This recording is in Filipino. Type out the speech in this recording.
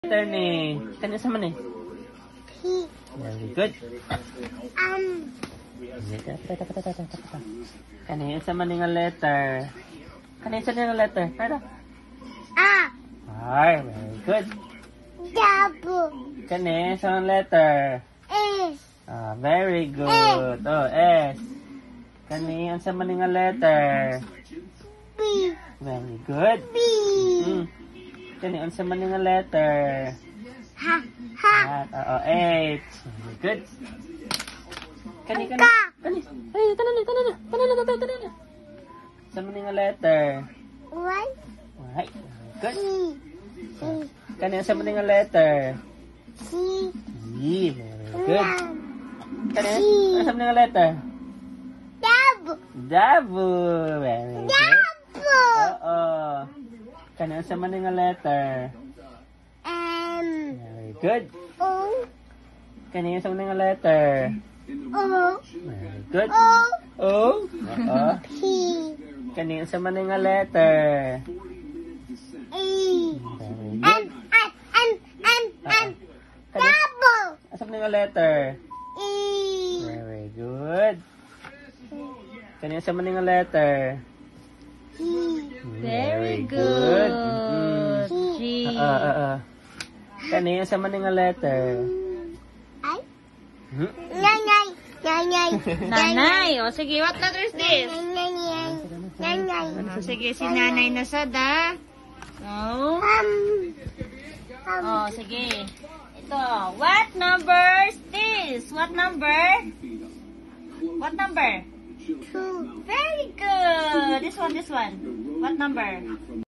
Letter ni. Kanya sa man eh. P. Very good. Um. Kanya sa man nga letter. Kanya sa nga letter. Pero. A. Ay, very good. W. Kanya sa letter. S. Ah, very good. Oh, S. Kanya sa man nga letter. B. Very good. B. Kanya sa man nga letter. Ha. Ha. Oh, H. Very good. Kani. Ay, tanan na. Sa man nga letter. Y. Ay, good. E. Kani sa man nga letter. C. E. Very good. Kani sa man nga letter. W. W. Very good. W. Oo. Kani sa man nga letter. M. Very good. O. Kani sa man nga letter. O. Very good. O. O. Oo. P. Kani sa man nga letter. E. Very N. good. N. Kani W. sa man nga letter. E. Very good. Kani sa man nga letter. G. Very good. G. G. Kani sa man nga letter. I. Hmm? Nanay. Nanay. Nanay. O sige, what letter is this? Nanay. Nanay. O sige, si nanay na sad ah. So, o sige. Ito, what number is this? What number? What number? Two. Very good. This one. What number?